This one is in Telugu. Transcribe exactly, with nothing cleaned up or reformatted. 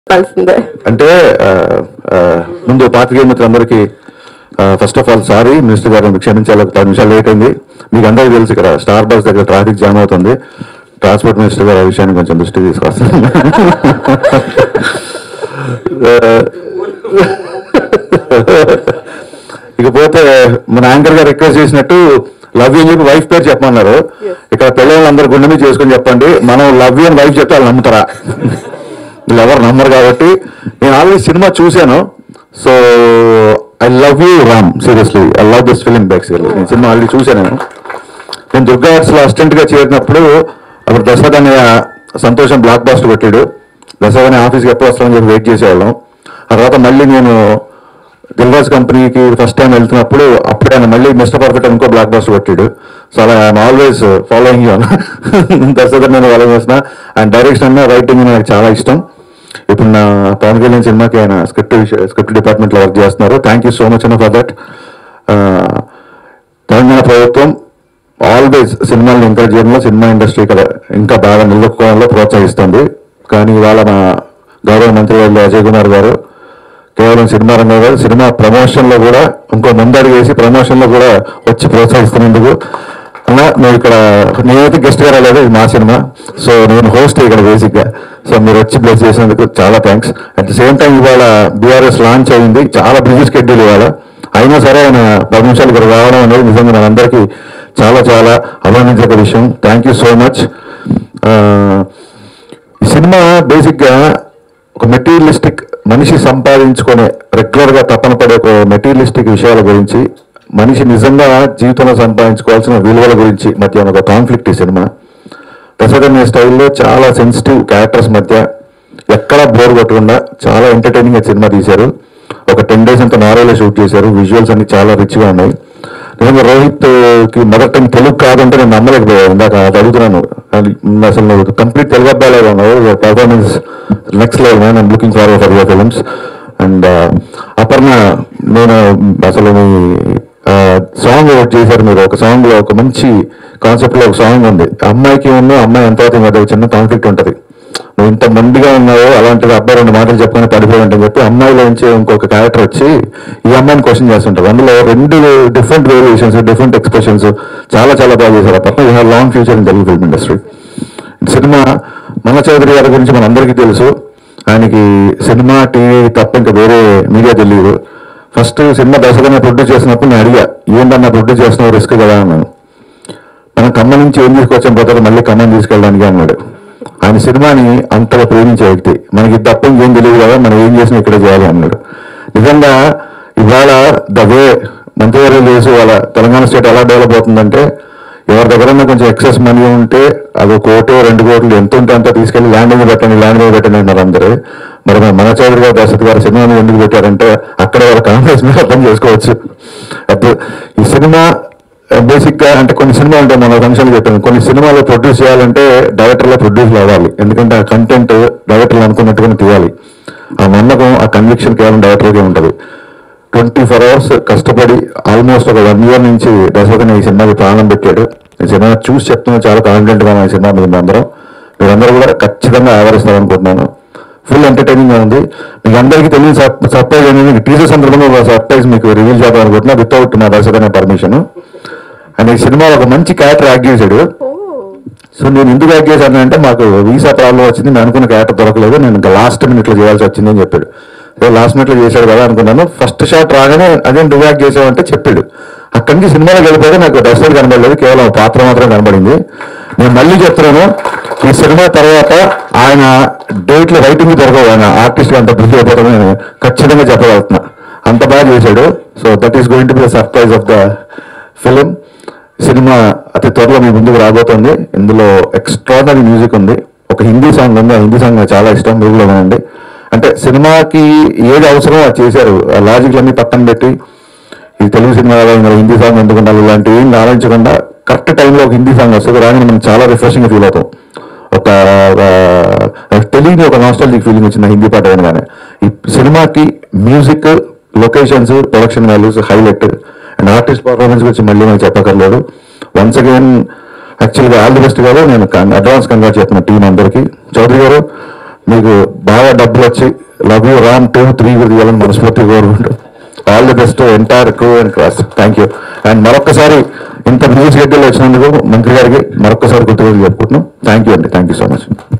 అంటే ముందు పాత్రికేయ మిత్రులందరికీ first of all sorry minister గారు క్షమించాలి, పది నిమిషాలు లేట్ అయింది. మీకు అందరికీ తెలుసు ఇక్కడ స్టార్ బస్ దగ్గర ట్రాఫిక్ జామ్ అవుతుంది. ట్రాన్స్పోర్ట్ మినిస్టర్ గారు ఆ విషయాన్ని కొంచెం దృష్టికి తీసుకొస్తారు. ఇకపోతే మన యాంకర్ గారు రిక్వెస్ట్ చేసినట్టు లవ్ యూ చెప్పి వైఫ్ పేరు చెప్పమన్నారు. ఇక్కడ పిల్లలందరూ గుండె మీద చేసుకొని చెప్పండి, మనం లవ్ యూ అని వైఫ్ చెప్తే వాళ్ళు నమ్ముతారా? వీళ్ళు ఎవరు నమ్మరు. కాబట్టి నేను ఆల్రెడీ సినిమా చూశాను. So I love you Ram, seriously I love this film back. Serious నేను సినిమా ఆల్రెడీ చూశాను. నేను నేను దుర్గా ఆర్ట్స్లో అసిస్టెంట్గా చేరినప్పుడు అప్పుడు దశరథ్ అనే సంతోషం బ్లాక్ బాస్టర్ కొట్టాడు. దశరథ్ అనే ఆఫీస్కి ఎప్పుడు వస్తామని చెప్పి వెయిట్ చేసేవాళ్ళం. ఆ తర్వాత మళ్ళీ నేను దిల్రాజ్ కంపెనీకి ఫస్ట్ టైం వెళ్తున్నప్పుడు అప్పుడు ఆయన మళ్ళీ మిస్టర్ పర్ఫెక్ట్ ఇంకో బ్లాక్ బాస్టర్ కొట్టాడు. సో అలా I'm always following you. Dasharath నేను ఫాలో చేసిన ఆయన డైరెక్షన్ అన్న రైటింగ్ నాకు చాలా ఇష్టం. ఇప్పుడు నా పవన్ కళ్యాణ్ సినిమాకి ఆయన స్క్రిప్ట్ స్క్రిప్ట్ డిపార్ట్మెంట్లో వర్క్ చేస్తున్నారు. థ్యాంక్ యూ సో మచ్ అన్న ఫర్ దట్. తెలంగాణ ప్రభుత్వం ఆల్వేస్ సినిమాలను ఎంకరేజ్ చేయడంలో, సినిమా ఇండస్ట్రీ కదా ఇంకా బాగా నిలుపుకోవడంలో ప్రోత్సహిస్తుంది. కానీ ఇవాళ మా గౌరవ మంత్రి గారు అజయ్ కుమార్ గారు కేవలం సినిమా రంగం కాదు, సినిమా ప్రమోషన్లో కూడా ఇంకో ముందడుగు వేసి ప్రమోషన్లో కూడా వచ్చి ప్రోత్సహిస్తున్నందుకు అన్నా నువ్వు ఇక్కడ నేనైతే గెస్ట్గా రాలేదు, ఇది మా సినిమా. సో నేను హోస్ట్ ఇక్కడ బేసిక్గా. సో మీరు వచ్చి బ్లెస్ చేసినందుకు చాలా thanks. At the same time ఇవాళ బీఆర్ఎస్ లాంచ్ అయింది, చాలా బిజీ షెడ్యూల్ ఇవాళ. అయినా సరే ఆయన పది నిమిషాలు ఇక్కడ రావడం అనేది నిజంగా మనందరికీ చాలా చాలా అభినందించే విషయం. Thank you so much. ఈ సినిమా బేసిక్గా ఒక మెటీరియలిస్టిక్ మనిషి సంపాదించుకునే రెగ్యులర్గా తపన పడే ఒక మెటీరియలిస్టిక్ విషయాల గురించి, మనిషి నిజంగా జీవితంలో సంపాదించుకోవాల్సిన విలువల గురించి మధ్య ఒక కాన్ఫ్లిక్ట్ ఈ సినిమా. దశరథ్ అనే స్టైల్లో చాలా సెన్సిటివ్ క్యారెక్టర్స్ మధ్య ఎక్కడా బోర్ కొట్టకుండా చాలా ఎంటర్టైనింగ్ సినిమా తీశారు. ఒక టెన్ డేస్ అంతా నార్వేలో షూట్ చేశారు. విజువల్స్ అన్ని చాలా రిచ్గా ఉన్నాయి. నిజంగా రోహిత్కి మొదటి టైం తెలుగు కాదంటే నేను నమ్మలేకపోయాను. ఇందాక అడుగుతున్నాను, అసలు నువ్వు కంప్లీట్ తెలుగు అబ్బాయిలాగా ఉన్నావు, performance next level man, I'm looking forward for your films. And Aparna, నేను అసలు మీ సాంగ్ ఒకటి చేశారు మీరు. ఒక సాంగ్లో ఒక మంచి కాన్సెప్ట్లో ఒక సాంగ్ ఉంది. అమ్మాయికి ఉన్న అమ్మాయి ఎంత మధ్య చిన్న కాన్ఫ్లిక్ట్ ఉంటుంది. నువ్వు ఇంత మందిగా ఉన్నావో అలాంటిది అబ్బాయి రెండు మాటలు చెప్పుకొని పడిపోయింటని చెప్పి అమ్మాయిలో నుంచి ఇంకొక క్యారెక్టర్ వచ్చి ఈ అమ్మాయిని క్వశ్చన్ చేస్తుంటారు. అందులో రెండు డిఫరెంట్ వేరియేషన్స్, డిఫరెంట్ ఎక్స్ప్రెషన్స్ చాలా చాలా బాగా చేశారు. అప్పట్లో you have long future in Telugu film industry. Cinema మన చౌదరి గారి గురించి మన అందరికీ తెలుసు. ఆయనకి సినిమా, టీవీ తప్ప ఇంకా వేరే మీడియా తెలియదు. ఫస్ట్ సినిమా దశగా ప్రొడ్యూస్ చేసినప్పుడు నేను అడిగా, ఏంటన్నా ప్రొడ్యూస్ చేస్తున్నావు, రిస్క్ కదా అన్నాను. మనం ఖమ్మం నుంచి ఏం తీసుకొచ్చాం పోతారు, మళ్ళీ ఖమ్మం తీసుకెళ్ళడానికి అన్నాడు. ఆయన సినిమాని అంతగా ప్రేమించే వ్యక్తి. మనకి తప్ప ఇంకేం తెలియదు కదా, మనం ఏం చేసినా ఇక్కడే చేయాలి అన్నాడు. నిజంగా ఇవాళ ద వే మంత్రివర్యులు చేసి వాళ్ళ తెలంగాణ స్టేట్ ఎలా డెవలప్ అవుతుందంటే, ఎవరి దగ్గర కొంచెం ఎక్సెస్ మనీ ఉంటే అది కోటి రెండు కోట్లు ఎంత ఉంటే అంతా తీసుకెళ్లి ల్యాండ్ మీద పెట్టండి, ల్యాండ్ మీద పెట్టండి అన్నారు అందరూ. మరి మన చౌదరి గారు, దశరథ్ గారు సినిమా మీద ఎందుకు పెట్టారంటే అక్కడ వాళ్ళ కాంగ్రెస్ మీద అర్థం చేసుకోవచ్చు. అప్పుడు ఈ సినిమా బేసిక్గా అంటే కొన్ని సినిమాలు అంటే మన ఫంక్షన్లు చెప్పాను, కొన్ని సినిమాలు ప్రొడ్యూస్ చేయాలంటే డైరెక్టర్లో ప్రొడ్యూస్ అవ్వాలి. ఎందుకంటే ఆ కంటెంట్ డైరెక్టర్లు అనుకున్నట్టుగా తీయాలి. ఆ నమ్మకం, ఆ కన్విక్షన్ కేవలం డైరెక్టర్కే ఉంటుంది. ట్వంటీ ఫోర్ అవర్స్ కష్టపడి ఆల్మోస్ట్ ఒక వన్ ఇయర్ నుంచి దశరథ్ ఈ సినిమాకి ప్రాణం పెట్టాడు. ఈ సినిమా చూసి చెప్తున్నా చాలా కాన్ఫిడెంట్గా ఈ సినిమా మీద అందరం మీరందరూ కూడా ఖచ్చితంగా ఆదరిస్తారనుకుంటున్నాను. ఫుల్ ఎంటర్టైనింగ్గా ఉంది. మీకు అందరికీ తెలియని సర్ప్రైజ్ అనేది టీజర్ సందర్భంగా ఒక సర్ప్రైజ్ మీకు రివీల్ చేద్దాం అనుకుంటున్నా వితౌట్ నా దశరథ్ అనే పర్మిషన్. అండ్ ఈ సినిమా ఒక మంచి క్యారెక్టర్ యాక్ట్ చేశాడు. సో నేను ఎందుకు యాక్ట్ చేశాను అంటే, మాకు వీసా ప్రాబ్లం వచ్చింది, నేను అనుకున్న క్యారెక్టర్ దొరకలేదు, నేను ఇంకా లాస్ట్ మినిట్లో చేయాల్సి వచ్చింది అని చెప్పాడు. అదే లాస్ట్ మినిట్లో చేశాడు కదా అనుకున్నాను. ఫస్ట్ షాట్ రాగానే అదే నువ్వు యాక్ట్ చేసావంటే చెప్పాడు. అక్కడి నుంచి సినిమాలో వెళ్ళిపోతే నాకు దశరథ్ కనబడలేదు, కేవలం పాత్ర మాత్రం కనబడింది. నేను మళ్ళీ చెప్తున్నాను, ఈ సినిమా తర్వాత ఆయన డేట్లు రైటింగ్ దొరకవు, ఆయన ఆర్టిస్ట్ అంత బిజీ అయిపోతామని నేను ఖచ్చితంగా చెప్పగలుగుతున్నా. అంత బాగా చేశాడు. So that is going to be the surprise of the film. Cinema అతి త్వరలో మీ ముందుకు రాబోతుంది. ఇందులో ఎక్స్ట్రాడనరీ మ్యూజిక్ ఉంది. ఒక హిందీ సాంగ్ ఉంది, ఆ హిందీ సాంగ్ నాకు చాలా ఇష్టం, మీరు కూడా వినండి. అంటే సినిమాకి ఏది అవసరమో అది చేశారు. ఆ లాజిక్లన్నీ పక్కన పెట్టి ఈ తెలుగు సినిమా ఇందులో హిందీ సాంగ్ ఎందుకు ఉండాలి ఇలాంటివి ఏం ఆలోచించకుండా కరెక్ట్ టైంలో ఒక హిందీ సాంగ్ వస్తుంది. రాగానే మనం చాలా రిఫ్రెషింగ్గా ఫీల్ అవుతాం. ఒక తెలియని ఒక నాస్టాలజిక్ ఫీలింగ్ వచ్చింది హిందీ పాట వినగానే. ఈ సినిమాకి music, locations, production values highlight. And artist performance గురించి మళ్ళీ నేను చెప్పక్కర్లేదు. వన్స్ అగైన్ యాక్చువల్గా ఆల్ ది బెస్ట్ గారు నేను అడ్వాన్స్ కంగ్రాట్ చెప్తున్నా టీం అందరికీ. చౌదరి గారు మీకు బాగా డబ్బులు వచ్చి love you Ram two three కూడా తీయాలని మనస్ఫూర్తిగా కోరుకుంటూ all the best entire crew and class. Thank you. And మరొకసారి ఇంత బిజీ షెడ్యూల్ వచ్చినందుకు మంత్రి గారికి మరొకసారి కృతజ్ఞతలు చెప్పుకుంటున్నాం. థ్యాంక్ యూ అండి. Thank you so much.